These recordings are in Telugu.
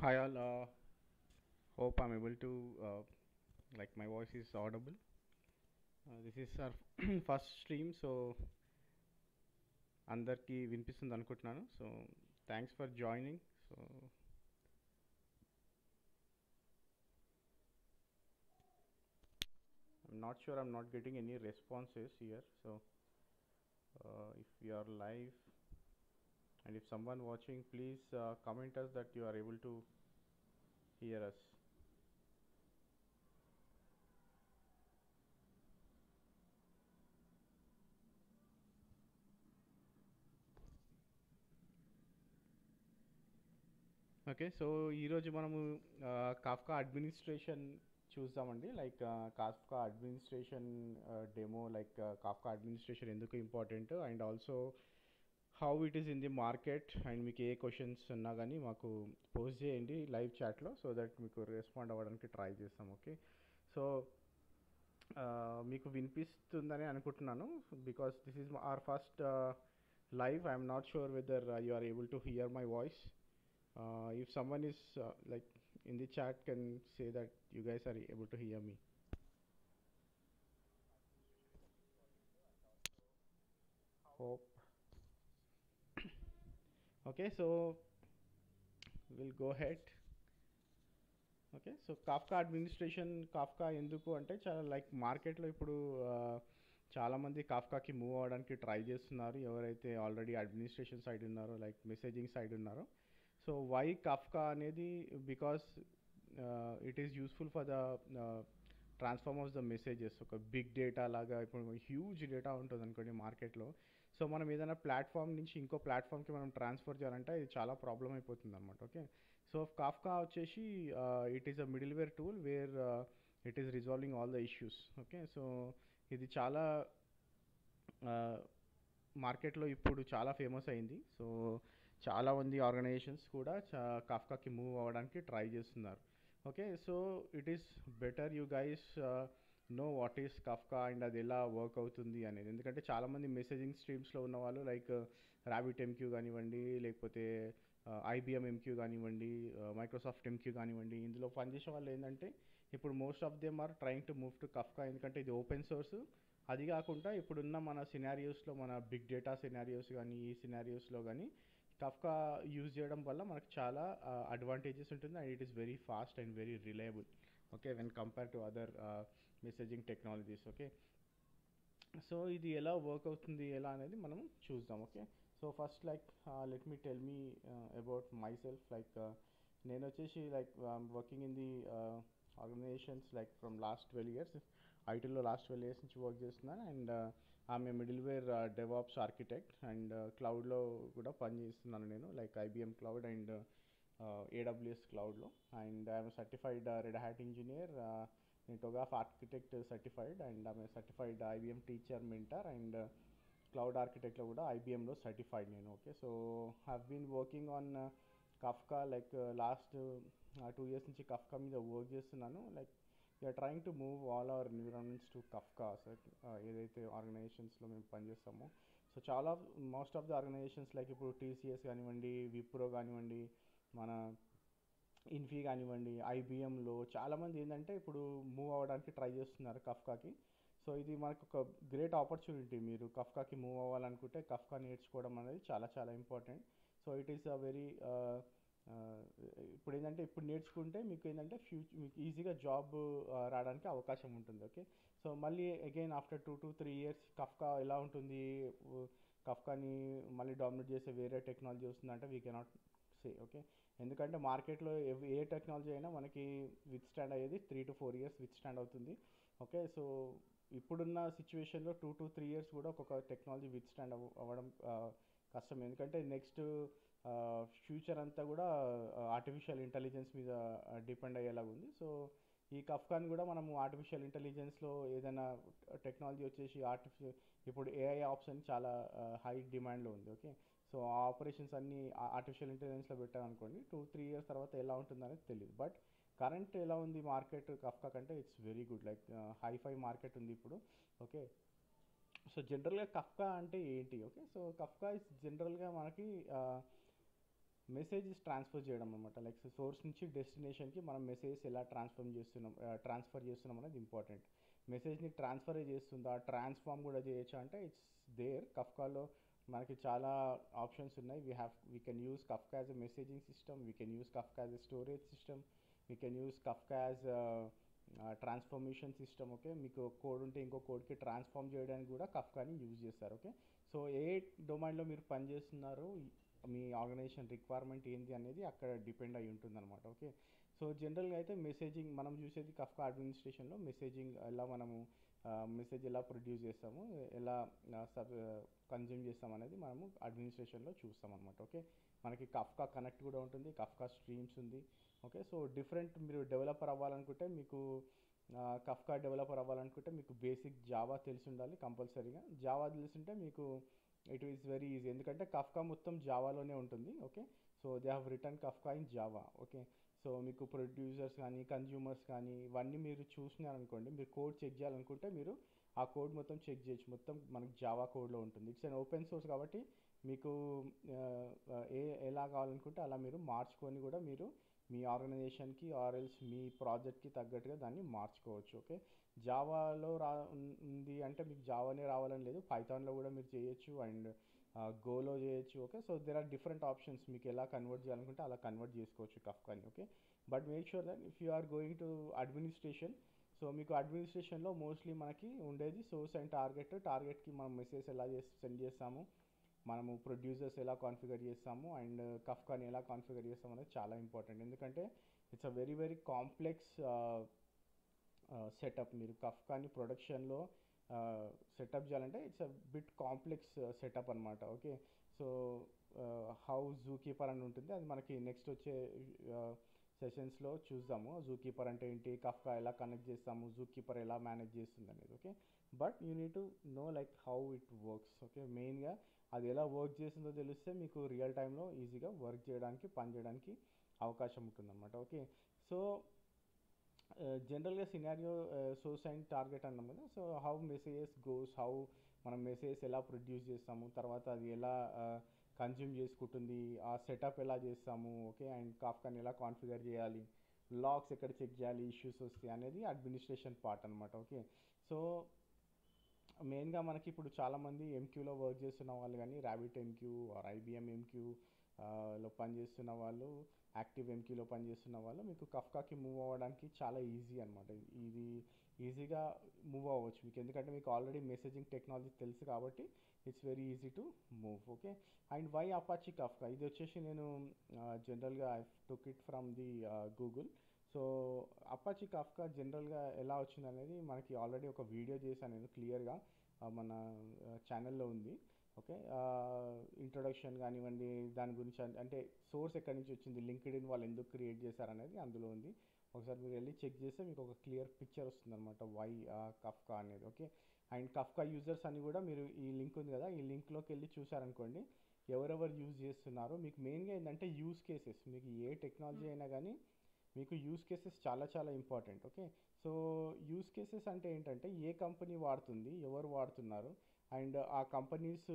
Hi all, hope I'm able to like my voice is audible. This is our first stream, so అందరికీ వినిపిస్తుంది అనుకుంటున్నాను. So thanks for joining. So I'm not sure, I'm not getting any responses here. So if you are live and if someone watching, please comment us that you are able to hear us. Okay, so ఈరోజు మనము కాఫ్కా అడ్మినిస్ట్రేషన్ చూద్దామండి. Like Kafka administration demo, like Kafka administration ఎందుకు important and also how it is in the market. And మీకు ఏ క్వశ్చన్స్ ఉన్నా కానీ మాకు పోస్ట్ చేయండి లైవ్ చాట్లో, సో దట్ మీకు రెస్పాండ్ అవ్వడానికి ట్రై చేస్తాం. ఓకే, సో మీకు వినిపిస్తుందని అనుకుంటున్నాను because this is our first live. I'm not sure whether you are able to hear my voice. If someone is like in the chat can say that you guys are able to hear me. Hope. Okay, so we'll go ahead. Okay, so Kafka administration, Kafka ఎందుకు అంటే చాలా లైక్ మార్కెట్లో ఇప్పుడు చాలామంది కాఫ్కాకి మూవ్ అవ్వడానికి ట్రై చేస్తున్నారు, ఎవరైతే ఆల్రెడీ అడ్మినిస్ట్రేషన్ సైడ్ ఉన్నారో, లైక్ మెసేజింగ్ సైడ్ ఉన్నారో. సో వై కాఫ్కా అనేది, because it is useful for the transform of the messages. ఒక బిగ్ డేటా లాగా ఇప్పుడు హ్యూజ్ డేటా ఉంటుంది అనుకోండి మార్కెట్లో. సో మనం ఏదైనా ప్లాట్ఫామ్ నుంచి ఇంకో ప్లాట్ఫామ్కి మనం ట్రాన్స్ఫర్ చేయాలంటే ఇది చాలా ప్రాబ్లం అయిపోతుంది అనమాట. ఓకే, సో కాఫ్కా వచ్చేసి it is a middleware tool where it is resolving all the issues. Okay, so ఇది చాలా మార్కెట్లో ఇప్పుడు చాలా ఫేమస్ అయింది. సో చాలామంది ఆర్గనైజేషన్స్ కూడా కాఫ్కాకి మూవ్ అవ్వడానికి ట్రై చేస్తున్నారు. Okay, so it is better you guys know what is Kafka and అది ఎలా వర్క్ అవుతుంది అనేది. ఎందుకంటే చాలామంది మెసేజింగ్ స్ట్రీమ్స్లో ఉన్న వాళ్ళు లైక్ ర్యాబిట్ ఎంక్యూ కానివ్వండి, లేకపోతే ఐబిఎం ఎంక్యూ కానివ్వండి, మైక్రోసాఫ్ట్ ఎంక్యూ కానివ్వండి, ఇందులో పనిచేసే వాళ్ళు ఏంటంటే ఇప్పుడు most of them are trying to move to Kafka. ఎందుకంటే ఇది ఓపెన్ సోర్స్. అది కాకుండా ఇప్పుడున్న మన సినారియోస్లో, మన బిగ్ డేటా సినారియోస్ కానీ ఈ సినారియోస్లో కానీ కఫ్కా యూజ్ చేయడం వల్ల మనకు చాలా అడ్వాంటేజెస్ ఉంటుంది and it is very fast and very reliable. Okay, when compare to other messaging technologies. Okay, so ఇది ఎలా వర్క్ అవుతుంది ఎలా అనేది మనం చూద్దాం. Okay, so first like let me tell me about myself. Like నేను వచ్చేసి like working in the organisations like from last 12 years. ఐటీలో లాస్ట్ 12 years నుంచి వర్క్ చేస్తున్నాను అండ్ ఆమె మిడిల్వేర్ డెవాప్స్ ఆర్కిటెక్ట్ అండ్ క్లౌడ్లో కూడా పనిచేస్తున్నాను నేను, like IBM cloud and AWS క్లౌడ్లో. And I'm certified Red Hat engineer, నేను టొగాఫ్ ఆర్కిటెక్ట్ సర్టిఫైడ్ అండ్ ఆమె certified IBM teacher mentor and cloud ఆర్కిటెక్ట్లో కూడా ఐబిఎంలో సర్టిఫైడ్ నేను. Okay, so have been working on Kafka like last 2 years నుంచి కఫ్కా మీద వర్క్ చేస్తున్నాను. Like we're trying to move all our environments to Kafka. ఏదైతే ఆర్గనైజేషన్స్లో మేము పనిచేస్తామో, సో చాలా most of the organisations like ఇప్పుడు టీసీఎస్ కానివ్వండి, విప్రో కానివ్వండి, మన ఇన్ఫీ కానివ్వండి, ఐబిఎంలో చాలామంది ఏంటంటే ఇప్పుడు మూవ్ అవ్వడానికి ట్రై చేస్తున్నారు కఫ్కాకి. సో ఇది మనకు ఒక గ్రేట్ ఆపర్చునిటీ. మీరు కఫ్కాకి మూవ్ అవ్వాలనుకుంటే కఫ్కా నేర్చుకోవడం అనేది చాలా చాలా important. So it is a very ఇప్పుడు ఏంటంటే ఇప్పుడు నేర్చుకుంటే మీకు ఏంటంటే మీకు ఈజీగా జాబ్ రావడానికి అవకాశం ఉంటుంది. ఓకే, సో మళ్ళీ again after 2 to 3 years Kafka ఎలా ఉంటుంది, కఫ్కాని మళ్ళీ డామినేట్ చేసే వేరే టెక్నాలజీ వస్తుందంటే వీ కెనాట్ సే. ఓకే, ఎందుకంటే మార్కెట్లో ఏ టెక్నాలజీ అయినా మనకి విత్ స్టాండ్ అయ్యేది 3 to 4 years విత్ స్టాండ్ అవుతుంది. ఓకే, సో ఇప్పుడున్న సిచ్యువేషన్లో 2 to 3 years కూడా ఒక్కొక్క టెక్నాలజీ విత్ స్టాండ్ అవ్వడం కష్టం. ఎందుకంటే నెక్స్ట్ ఫ్యూచర్ అంతా కూడా ఆర్టిఫిషియల్ ఇంటెలిజెన్స్ మీద డిపెండ్ అయ్యేలాగా ఉంది. సో ఈ కఫ్కాని కూడా మనము ఆర్టిఫిషియల్ ఇంటెలిజెన్స్లో ఏదైనా టెక్నాలజీ వచ్చేసి ఇప్పుడు ఏఐ ఆప్షన్ చాలా హై డిమాండ్లో ఉంది. ఓకే, సో ఆ ఆపరేషన్స్ అన్నీ ఆర్టిఫిషియల్ ఇంటెలిజెన్స్లో పెట్టామనుకోండి 2-3 years తర్వాత ఎలా ఉంటుందనేది తెలియదు. బట్ కరెంట్ ఎలా ఉంది మార్కెట్ కఫ్కా కంటే it's very good, like hi-fi market ఉంది ఇప్పుడు. ఓకే, సో జనరల్గా కఫ్కా అంటే ఏంటి? ఓకే, సో కఫ్కా ఇస్ జనరల్గా మనకి మెసేజెస్ ట్రాన్స్ఫర్ చేయడం అనమాట. లైక్ సోర్స్ నుంచి డెస్టినేషన్కి మనం మెసేజెస్ ఎలా ట్రాన్స్ఫర్ చేస్తున్నాం అనేది ఇంపార్టెంట్. మెసేజ్ని ట్రాన్స్ఫరే చేస్తుందా, ట్రాన్స్ఫార్మ్ కూడా చేయొచ్చా అంటే ఇట్స్ దేర్. కఫ్కాలో మనకి చాలా ఆప్షన్స్ ఉన్నాయి. We can use Kafka as a messaging system, we can use Kafka as a storage system, we can use Kafka as transformation system. Okay, మీకు కోడ్ ఉంటే ఇంకో కోడ్కి ట్రాన్స్ఫార్మ్ చేయడానికి కూడా కఫ్కాని యూజ్ చేస్తారు. ఓకే, సో ఏ డొమైన్లో మీరు పనిచేస్తున్నారు, మీ ఆర్గనైజేషన్ రిక్వైర్మెంట్ ఏంటి అనేది అక్కడ డిపెండ్ అయి ఉంటుందన్నమాట. ఓకే, సో జనరల్గా అయితే మెసేజింగ్ మనం చూసేది కఫ్కా అడ్మినిస్ట్రేషన్లో మెసేజింగ్ ఎలా మనము మెసేజ్ ఎలా ప్రొడ్యూస్ చేస్తాము, ఎలా కన్జ్యూమ్ చేస్తాం అనేది మనము అడ్మినిస్ట్రేషన్లో చూస్తాం అనమాట. ఓకే, మనకి కఫ్కా కనెక్ట్ కూడా ఉంటుంది, కఫ్కా స్ట్రీమ్స్ ఉంది. ఓకే, సో డిఫరెంట్ మీరు డెవలపర్ అవ్వాలనుకుంటే మీకు కఫ్కా డెవలపర్ అవ్వాలనుకుంటే మీకు బేసిక్ జావా తెలిసి ఉండాలి కంపల్సరీగా. జావా తెలిసింటే మీకు ఇట్ ఈస్ వెరీ ఈజీ, ఎందుకంటే కఫ్కా మొత్తం జావాలోనే ఉంటుంది. Okay, so they have return Kafka in Java. Okay, so మీకు ప్రొడ్యూసర్స్ కానీ కన్జ్యూమర్స్ కానీ ఇవన్నీ మీరు చూసినారనుకోండి, మీరు కోడ్ చెక్ చేయాలనుకుంటే మీరు ఆ కోడ్ మొత్తం చెక్ చేయొచ్చు. మొత్తం మనకి జావా కోడ్లో ఉంటుంది. ఇట్స్ అన్ ఓపెన్ సోర్స్ కాబట్టి మీకు ఎలా కావాలనుకుంటే అలా మీరు మార్చుకొని కూడా మీరు మీ ఆర్గనైజేషన్కి ఆర్ఎల్స్ మీ ప్రాజెక్ట్కి తగ్గట్టుగా దాన్ని మార్చుకోవచ్చు. ఓకే, జావాలో ఉంది అంటే మీకు జావానే రావాలని లేదు, పైథాన్లో కూడా మీరు చేయొచ్చు అండ్ గోలో చేయొచ్చు. Okay, so there are different options, మీకు ఎలా కన్వర్ట్ చేయాలనుకుంటే అలా కన్వర్ట్ చేసుకోవచ్చు కఫ్కాని. Okay, but make sure that if you are going to administration, so మీకు అడ్మినిస్ట్రేషన్లో మోస్ట్లీ మనకి ఉండేది సోర్స్ అండ్ టార్గెట్కి మనం మెసేజ్ ఎలా సెండ్ చేస్తాము, మనము ప్రొడ్యూసర్స్ ఎలా కాన్ఫిగర్ చేస్తాము అండ్ కఫ్కాని ఎలా కాన్ఫిగర్ చేస్తాము అనేది చాలా ఇంపార్టెంట్. ఎందుకంటే it's a very very complex setup. మీరు కఫ్కాని ప్రొడక్షన్లో సెటప్ చేయాలంటే it's a bit complex setup అనమాట. Okay, so how zookeeper అని ఉంటుంది, అది మనకి నెక్స్ట్ వచ్చే సెషన్స్లో చూద్దాము. జూ కీపర్ అంటే ఏంటి, కఫ్కా ఎలా కనెక్ట్ చేస్తాము, జూ కీపర్ ఎలా మేనేజ్ చేస్తుంది అనేది. Okay, but you need to know like how it works. Okay, మెయిన్గా అది ఎలా వర్క్ చేస్తుందో తెలిస్తే మీకు రియల్ టైంలో ఈజీగా వర్క్ చేయడానికి పని చేయడానికి అవకాశం ఉంటుందన్నమాట. ఓకే, సో జనరల్గా సినారియో సోర్స్ అండ్ టార్గెట్ అన్నాం కదా. So how messages goes, how మనం మెసేజెస్ ఎలా ప్రొడ్యూస్ చేస్తాము, తర్వాత అది ఎలా కన్జ్యూమ్ చేసుకుంటుంది, ఆ సెటప్ ఎలా చేస్తాము. ఓకే, అండ్ కాఫ్కాని ఎలా కాన్ఫిగర్ చేయాలి, లాగ్స్ ఎక్కడ చెక్ చేయాలి, ఇష్యూస్ వస్తాయి అనేది అడ్మినిస్ట్రేషన్ పార్ట్ అనమాట. ఓకే, సో మెయిన్గా మనకి ఇప్పుడు చాలామంది ఎంక్యూలో వర్క్ చేస్తున్న వాళ్ళు కానీ rabbit MQ or IBM MQ లో పనిచేస్తున్న వాళ్ళు, యాక్టివ్ ఎంక్యూలో పనిచేస్తున్న వాళ్ళు మీకు కఫ్కాకి మూవ్ అవ్వడానికి చాలా ఈజీ అనమాట. ఇది ఈజీగా మూవ్ అవ్వచ్చు మీకు, ఎందుకంటే మీకు ఆల్రెడీ మెసేజింగ్ టెక్నాలజీ తెలుసు కాబట్టి it's very easy to move. Okay, and why Apache Kafka, ఇది వచ్చేసి నేను జనరల్గా I took it from the Google. So Apache Kafka జనరల్గా ఎలా వచ్చింది అనేది మనకి ఆల్రెడీ ఒక వీడియో చేశాను నేను క్లియర్గా, మన ఛానల్లో ఉంది. ఓకే, ఇంట్రొడక్షన్ కానివ్వండి, దాని గురించి అంటే సోర్స్ ఎక్కడి నుంచి వచ్చింది, లింక్డ్ఇన్ వాళ్ళు ఎందుకు క్రియేట్ చేశారనేది అందులో ఉంది. ఒకసారి మీరు వెళ్ళి చెక్ చేస్తే మీకు ఒక క్లియర్ పిక్చర్ వస్తుంది అనమాట వై కఫ్కా అనేది. ఓకే, అండ్ కఫ్కా యూజర్స్ అని కూడా మీరు ఈ లింక్ ఉంది కదా, ఈ లింక్లోకి వెళ్ళి చూసారనుకోండి ఎవరెవరు యూజ్ చేస్తున్నారో. మీకు మెయిన్గా ఏంటంటే యూజ్ కేసెస్, మీకు ఏ టెక్నాలజీ అయినా కానీ మీకు యూజ్ కేసెస్ చాలా చాలా important. Okay, so use cases అంటే ఏంటంటే ఏ కంపెనీ వాడుతుంది, ఎవరు వాడుతున్నారు, అండ్ ఆ కంపెనీస్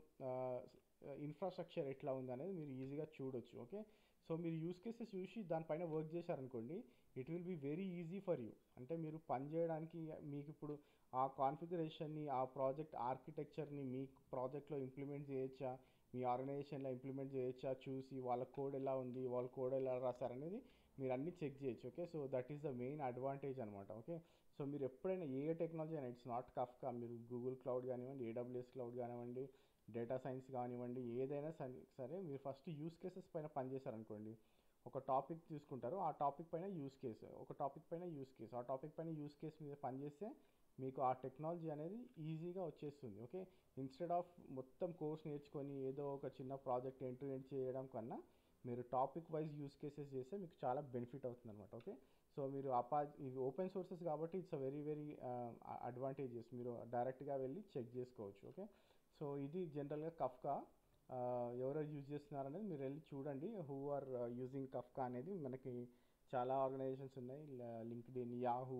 ఇన్ఫ్రాస్ట్రక్చర్ ఎట్లా ఉంది అనేది మీరు ఈజీగా చూడొచ్చు. ఓకే, సో మీరు యూజ్ కేసెస్ చూసి దానిపైన వర్క్ చేశారనుకోండి it will be very easy for you. అంటే మీరు పని చేయడానికి మీకు ఇప్పుడు ఆ కాన్ఫిగరేషన్ని, ఆ ప్రాజెక్ట్ ఆర్కిటెక్చర్ని మీ ప్రాజెక్ట్లో ఇంప్లిమెంట్ చేయొచ్చా, మీ ఆర్గనైజేషన్లో ఇంప్లిమెంట్ చేయొచ్చా చూసి వాళ్ళ కోడ్ ఎలా ఉంది, వాళ్ళ కోడ్ ఎలా రాశారనేది మీరు అన్నీ చెక్ చేయొచ్చు. Okay, so that is the main advantage అనమాట. ఓకే, సో మీరు ఎప్పుడైనా ఏ టెక్నాలజీ అయినా ఇట్స్ నాట్ కఫ్కా, మీరు గూగుల్ క్లౌడ్ కానివ్వండి, ఏడబ్ల్యూఎస్ క్లౌడ్ కానివ్వండి, డేటా సైన్స్ కానివ్వండి, ఏదైనా సరే మీరు ఫస్ట్ యూస్ కేసెస్ పైన పనిచేశారనుకోండి, ఒక టాపిక్ తీసుకుంటారు, ఆ టాపిక్ పైన యూస్ కేసు, ఒక టాపిక్ పైన యూస్ కేసు, ఆ టాపిక్ పైన యూస్ కేసు మీద పనిచేస్తే మీకు ఆ టెక్నాలజీ అనేది ఈజీగా వచ్చేస్తుంది. ఓకే, ఇన్స్టెడ్ ఆఫ్ మొత్తం కోర్స్ నేర్చుకొని ఏదో ఒక చిన్న ప్రాజెక్ట్ ఎండ్ టు ఎండ్ చేయడం కన్నా మీరు టాపిక్ వైజ్ యూస్ కేసెస్ చేస్తే మీకు చాలా బెనిఫిట్ అవుతుంది అనమాట. ఓకే, సో మీరు ఇది ఓపెన్ సోర్సెస్ కాబట్టి it's a very very advantages, మీరు డైరెక్ట్గా వెళ్ళి చెక్ చేసుకోవచ్చు. ఓకే, సో ఇది జనరల్గా కఫ్కా ఎవరెవరు యూజ్ చేస్తున్నారు అనేది మీరు వెళ్ళి చూడండి. హూ ఆర్ యూజింగ్ కఫ్కా అనేది మనకి చాలా ఆర్గనైజేషన్స్ ఉన్నాయి, లింక్డ్ఇన్, యాహూ,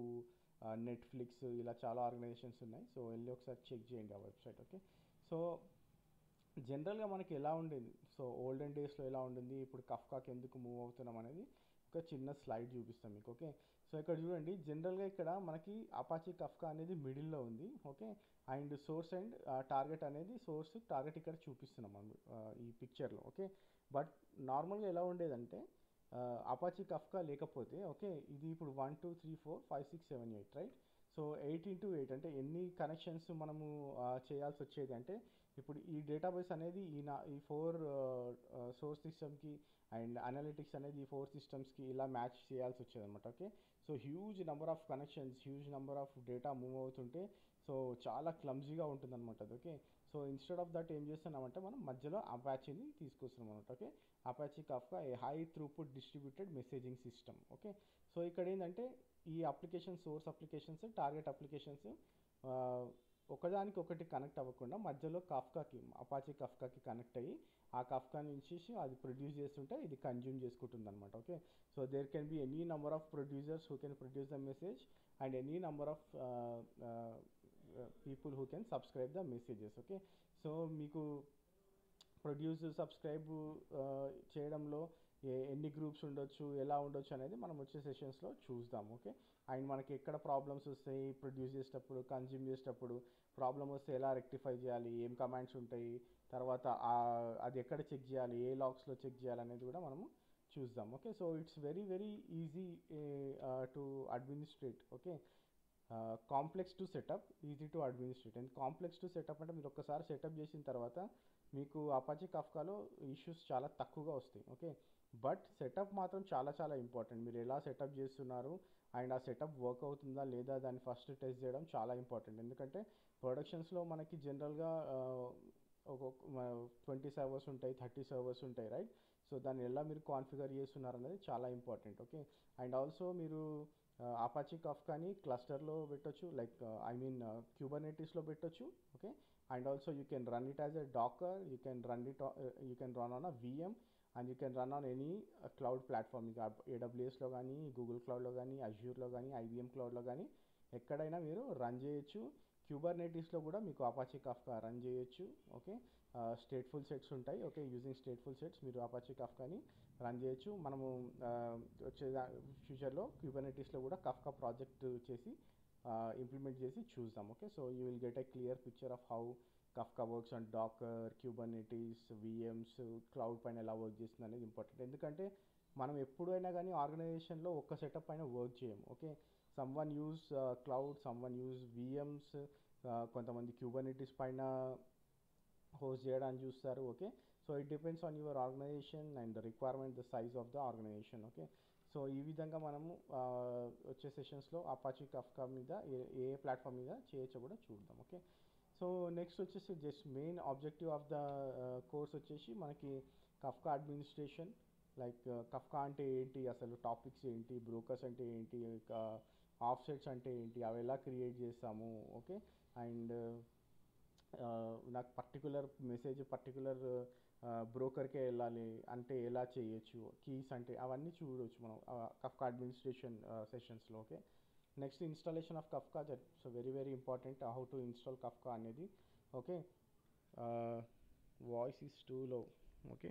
నెట్ఫ్లిక్స్, ఇలా చాలా ఆర్గనైజేషన్స్ ఉన్నాయి. సో వెళ్ళి ఒకసారి చెక్ చేయండి ఆ వెబ్సైట్. ఓకే, సో జనరల్గా మనకి ఎలా ఉండేది, సో ఓల్డెన్ డేస్లో ఎలా ఉండింది, ఇప్పుడు కఫ్కాకి ఎందుకు మూవ్ అవుతున్నాం అనేది ఒక చిన్న స్లైడ్ చూపిస్తాం మీకు. ఓకే, సో ఇక్కడ చూడండి, జనరల్గా ఇక్కడ మనకి అపాచీ కఫ్కా అనేది మిడిల్లో ఉంది. Okay, and source and target అనేది, సోర్స్ టార్గెట్ ఇక్కడ చూపిస్తున్నాం మనం ఈ పిక్చర్లో. ఓకే, బట్ నార్మల్గా ఎలా ఉండేదంటే అపాచీ కఫ్కా లేకపోతే, ఓకే, ఇది ఇప్పుడు 1 2 3 4 5 6 7 8 రైట్. సో 8 into 8 అంటే ఎన్ని కనెక్షన్స్ మనము చేయాల్సి వచ్చేది అంటే, ఇప్పుడు ఈ డేటాబేస్ అనేది ఈ 4 సోర్స్ సిస్టమ్కి అండ్ అనలిటిక్స్ అనేది ఈ 4 సిస్టమ్స్కి ఇలా మ్యాచ్ చేయాల్సి వచ్చేది అనమాట. Okay, so huge number of connections, huge number of data move అవుతుంటే సో చాలా క్లమ్జీగా ఉంటుందన్నమాట అది. Okay, so instead of that ఏం చేస్తున్నామంటే మనం మధ్యలో అపాచీని తీసుకొస్తున్నాం అనమాట. Okay, Apache Kafka a high throughput distributed messaging system. Okay, so ఇక్కడ ఏంటంటే ఈ application, source applications, target applications ఒకదానికి ఒకటి కనెక్ట్ అవ్వకుండా మధ్యలో కఫ్కాకి, అపాచీ కఫ్కాకి కనెక్ట్ అయ్యి ఆ కఫ్కా నుంచి అది ప్రొడ్యూస్ చేస్తుంటే ఇది కన్జ్యూమ్ చేసుకుంటుంది అనమాట. Okay, so there can be any number of producers who can produce the message and any number of people who can subscribe the messages. Okay, so మీకు ప్రొడ్యూస్, సబ్స్క్రైబ్ చేయడంలో ఎన్ని గ్రూప్స్ ఉండొచ్చు, ఎలా ఉండొచ్చు అనేది మనం వచ్చే సెషన్స్లో చూద్దాం. ఓకే, అండ్ మనకి ఎక్కడ ప్రాబ్లమ్స్ వస్తాయి, ప్రొడ్యూస్ చేసేటప్పుడు, కన్జ్యూమ్ చేసేటప్పుడు ప్రాబ్లమ్ వస్తే ఎలా రెక్టిఫై చేయాలి, ఏం కమాండ్స్ ఉంటాయి, తర్వాత అది ఎక్కడ చెక్ చేయాలి, ఏ లాగ్స్లో చెక్ చేయాలి అనేది కూడా మనము చూద్దాం. Okay, so it's very very easy to administrate. Okay, complex to setup, easy to administrate. And complex to setup అంటే మీరు ఒక్కసారి సెటప్ చేసిన తర్వాత మీకు అపాచీ కఫ్కాలో ఇష్యూస్ చాలా తక్కువగా వస్తాయి. ఓకే, బట్ సెటప్ మాత్రం చాలా చాలా ఇంపార్టెంట్. మీరు ఎలా సెటప్ చేస్తున్నారు అండ్ ఆ సెటప్ వర్క్ అవుతుందా లేదా దాన్ని ఫస్ట్ టెస్ట్ చేయడం చాలా ఇంపార్టెంట్. ఎందుకంటే ప్రొడక్షన్స్లో మనకి జనరల్గా ఒక 20 సర్వర్స్ ఉంటాయి, 30 సర్వర్స్ ఉంటాయి రైట్. సో దాన్ని ఎలా మీరు కాన్ఫిగర్ చేస్తున్నారు అనేది చాలా ఇంపార్టెంట్. ఓకే, అండ్ ఆల్సో మీరు అపాచీ కఫ్కాని క్లస్టర్లో పెట్టొచ్చు, లైక్ ఐ మీన్ క్యూబర్నెటీస్లో పెట్టొచ్చు. Okay, and also you can run it as a docker, you can run on a VM and you can run on any cloud platform. ఇక ఏడబ్ల్యూఎస్లో కానీ, గూగుల్ క్లౌడ్లో కానీ, అజ్యూర్లో కానీ, ఐబిఎం క్లౌడ్లో కానీ ఎక్కడైనా మీరు రన్ చేయొచ్చు. క్యూబర్నెటీస్లో కూడా మీకు అపాచీ కఫ్కా రన్ చేయొచ్చు. ఓకే, స్టేట్ఫుల్ సెట్స్ ఉంటాయి. ఓకే, యూజింగ్ స్టేట్ఫుల్ సెట్స్ మీరు అపాచీ కఫ్కాని రన్ చేయొచ్చు. మనము వచ్చే ఫ్యూచర్లో క్యూబర్నెటీస్లో కూడా కఫ్కా ప్రాజెక్ట్ చేసి ఇంప్లిమెంట్ చేసి చూద్దాం. Okay, so you will get a clear picture of how Kafka works on docker, Kubernetes, VMs, cloud పైన ఎలా వర్క్ చేస్తుంది అనేది ఇంపార్టెంట్. ఎందుకంటే మనం ఎప్పుడైనా కానీ ఆర్గనైజేషన్లో ఒక్క సెటప్ పైన వర్క్ చేయము. Okay, someone use cloud, someone use VMs, కొంతమంది క్యూబర్నెటీస్ పైన హోస్ట్ చేయడానికి చూస్తారు. Okay, so it depends on your organisation and the requirement, the size of the organisation. Okay, so ఈ విధంగా మనము వచ్చే సెషన్స్లో అపాచీ కఫ్కా మీద ఏ ప్లాట్ఫామ్ మీద చేయొచ్చో కూడా చూద్దాం. ఓకే, సో నెక్స్ట్ వచ్చేసి just main objective of the course వచ్చేసి మనకి కఫ్కా అడ్మినిస్ట్రేషన్, లైక్ కఫ్కా అంటే ఏంటి, అసలు టాపిక్స్ ఏంటి, బ్రోకర్స్ అంటే ఏంటి, ఆఫ్సెట్స్ అంటే ఏంటి, అవి ఎలా క్రియేట్ చేస్తాము. ఓకే, అండ్ నాకు పర్టికులర్ మెసేజ్ పర్టికులర్ బ్రోకర్కే వెళ్ళాలి అంటే ఎలా చేయొచ్చు, కీస్ అంటే అవన్నీ చూడవచ్చు మనం కఫ్కా అడ్మినిస్ట్రేషన్ సెషన్స్లో. Okay, next installation of Kafka, that's very very important, how to install Kafka అనేది. Okay, voice is too low. Okay,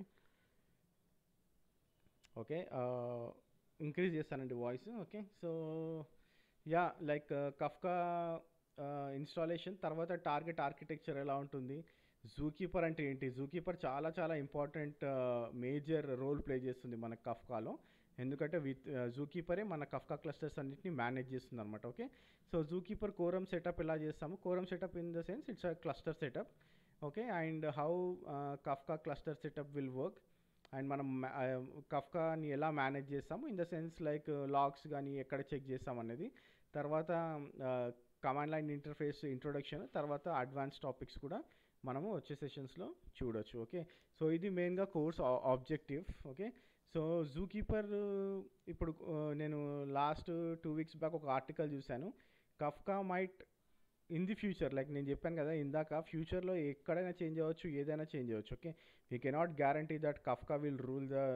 okay, increase చేస్తానండి voice. Okay, so yeah, like Kafka installation తర్వాత టార్గెట్ ఆర్కిటెక్చర్ ఎలా ఉంటుంది, జూకీపర్ అంటే ఏంటి. జూకీపర్ చాలా చాలా ఇంపార్టెంట్ మేజర్ రోల్ ప్లే చేస్తుంది మన కఫ్కాలో. ఎందుకంటే జూకీపరే మన కఫ్కా క్లస్టర్స్ అన్నింటినీ మేనేజ్ చేస్తుంది అనమాట. Okay, so ZooKeeper quorum setup ఎలా చేస్తాము, quorum setup in the sense it's a cluster setup. Okay, and how Kafka cluster setup will work and మనం కఫ్కాని ఎలా మేనేజ్ చేస్తాము in the sense like logs కానీ ఎక్కడ చెక్ చేస్తాం అనేది, తర్వాత కమాండ్ లైన్ ఇంటర్ఫేస్ ఇంట్రొడక్షన్, తర్వాత అడ్వాన్స్ టాపిక్స్ కూడా మనము వచ్చే సెషన్స్లో చూడొచ్చు. ఓకే, సో ఇది మెయిన్గా course objective. Okay, so ZooKeeper ఇప్పుడు నేను లాస్ట్ 2 వీక్స్ బ్యాక్ ఒక ఆర్టికల్ చూశాను, Kafka might in the future, like నేను చెప్పాను కదా ఇందాక, ఫ్యూచర్లో ఎక్కడైనా చేంజ్ అవ్వచ్చు, ఏదైనా చేంజ్ అవ్వచ్చు. Okay, we cannot guarantee that Kafka will rule the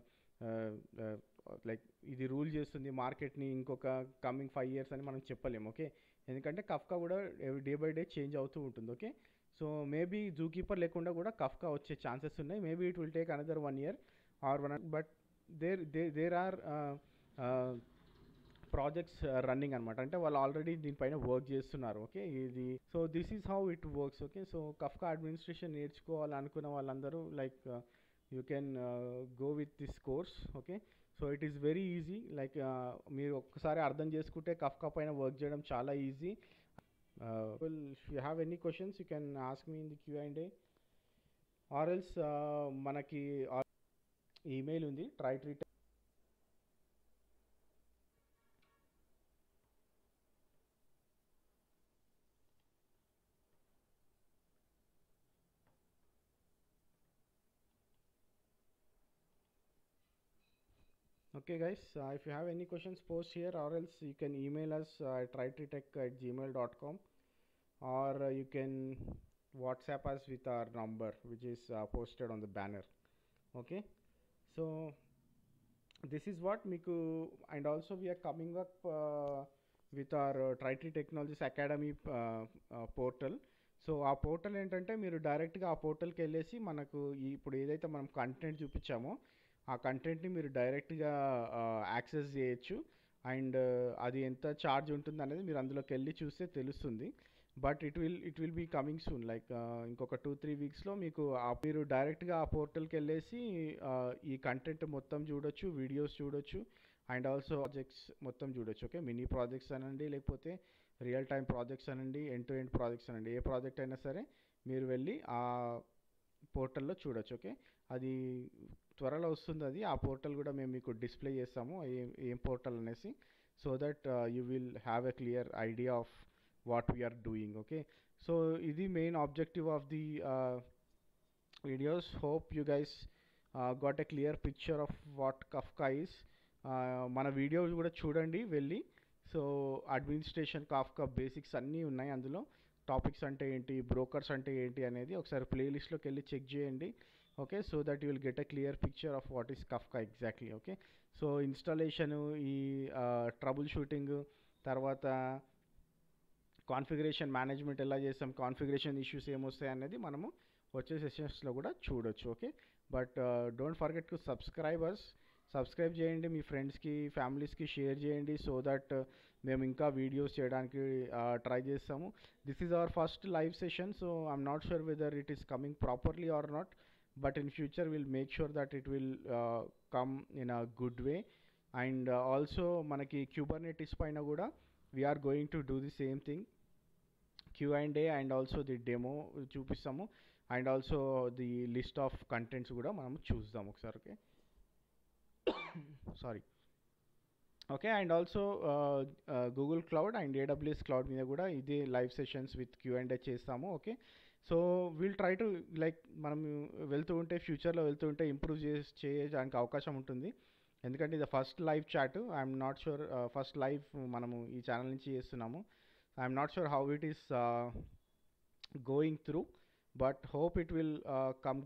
like ఇది రూల్ చేస్తుంది మార్కెట్ని ఇంకొక కమింగ్ 5 years అని మనం చెప్పలేము. ఓకే, ఎందుకంటే కఫ్కా కూడా డే బై డే చేంజ్ అవుతూ ఉంటుంది. Okay, so maybe ZooKeeper లేకుండా కూడా కఫ్కా వచ్చే ఛాన్సెస్ ఉన్నాయి. Maybe it will take another 1 year or but there are projects running అనమాట. అంటే వాళ్ళు ఆల్రెడీ దీనిపైన వర్క్ చేస్తున్నారు. ఓకే, ఇది so this is how it works. Okay, so Kafka administration నేర్చుకోవాలనుకున్న వాళ్ళందరూ like you can go with this course. Okay, so it is very easy. Like మీరు ఒక్కసారి అర్థం చేసుకుంటే కఫ్కా పైన వర్క్ చేయడం చాలా easy. Well, if you have any questions you can ask me in the Q&A or else మనకి ఈమెయిల్ ఉంది TryTreat. Okay guys, if you have any questions, post here, or else you can email us at trytreatech@gmail.com, or you can WhatsApp us with our number, which is posted on the banner. Okay, so this is what Miku, and also we are coming up with our TryTreat Technologies Academy portal. So ఆ పోర్టల్ ఏంటంటే మీరు డైరెక్ట్గా ఆ పోర్టల్కి వెళ్ళేసి మనకు ఇప్పుడు ఏదైతే మనం కంటెంట్ చూపించామో ఆ కంటెంట్ని మీరు డైరెక్ట్గా యాక్సెస్ చేయొచ్చు. అండ్ అది ఎంత ఛార్జ్ ఉంటుంది అనేది మీరు అందులోకి వెళ్ళి చూస్తే తెలుస్తుంది. But it will be coming soon, like ఇంకొక 2-3 వీక్స్లో మీకు మీరు డైరెక్ట్గా ఆ పోర్టల్కి వెళ్ళేసి ఈ కంటెంట్ మొత్తం చూడొచ్చు, వీడియోస్ చూడొచ్చు, అండ్ ఆల్సో ప్రాజెక్ట్స్ మొత్తం చూడొచ్చు. ఓకే, మినీ ప్రాజెక్ట్స్ అనండి, లేకపోతే రియల్ టైమ్ ప్రాజెక్ట్స్ అనండి, ఎండ్ టు ఎండ్ ప్రాజెక్ట్స్ అనండి, ఏ ప్రాజెక్ట్ అయినా సరే మీరు వెళ్ళి ఆ పోర్టల్లో చూడొచ్చు. ఓకే, అది త్వరలో వస్తుంది. అది ఆ పోర్టల్ కూడా మేము మీకు డిస్ప్లే చేస్తాము ఏం పోర్టల్ అనేసి, so that you will have a clear idea of what we're doing. Okay, so ఇది main objective of the videos. Hope you guys got a clear picture of what Kafka is. మన వీడియో కూడా చూడండి వెళ్ళి. సో అడ్మినిస్ట్రేషన్ కాఫ్కా బేసిక్స్ అన్నీ ఉన్నాయి అందులో. టాపిక్స్ అంటే ఏంటి, బ్రోకర్స్ అంటే ఏంటి అనేది ఒకసారి ప్లేలిస్ట్లోకి వెళ్ళి చెక్ చేయండి. Okay, so that you will get a clear picture of what is Kafka exactly. Okay, so installation, ఈ ట్రబుల్ షూటింగ్, తర్వాత కాన్ఫిగరేషన్ మేనేజ్మెంట్ ఎలా చేస్తాం, కాన్ఫిగరేషన్ ఇష్యూస్ ఏమొస్తాయి అనేది మనము వచ్చే సెషన్స్లో కూడా చూడొచ్చు. Okay, but don't forget to subscribe చేయండి, మీ ఫ్రెండ్స్కి ఫ్యామిలీస్కి షేర్ చేయండి, సో దట్ మేము ఇంకా వీడియోస్ చేయడానికి ట్రై చేస్తాము. This is our first live session, so I'm not sure whether it is coming properly or not, but in future will make sure that it will come in a good way. And also మనకి క్యూబర్నెటిస్ పైన కూడా we're going to do the same thing, Q&A and also the demo చూపిస్తాము, and also the list of contents కూడా మనం చూద్దాం ఒకసారి. Okay, sorry. Okay, and also Google cloud and AWS cloud మీద కూడా ఇదే లైవ్ సెషన్స్ విత్ Q&A చేస్తాము. Okay, so will try to like మనం ఫ్యూచర్లో వెళ్తూ ఉంటే ఇంప్రూవ్ చేయడానికి అవకాశం ఉంటుంది. ఎందుకంటే ఇది first live chat, I'm not sure, first live మనము ఈ ఛానల్ నుంచి చేస్తున్నాము. I'm not sure how it is going through, but hope it will come